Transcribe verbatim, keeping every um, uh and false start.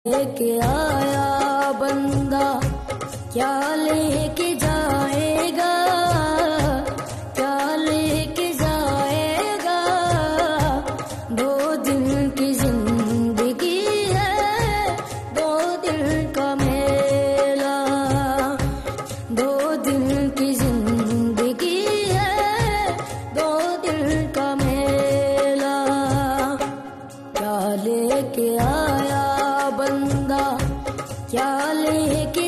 लेके आया बंदा क्या लेके जाएगा, क्या लेके जाएगा। दो दिन की जिंदगी है, दो दिन का मेला। दो दिन की जिंदगी है, दो दिन का मेला। क्या लेके आया बंदा क्या लेके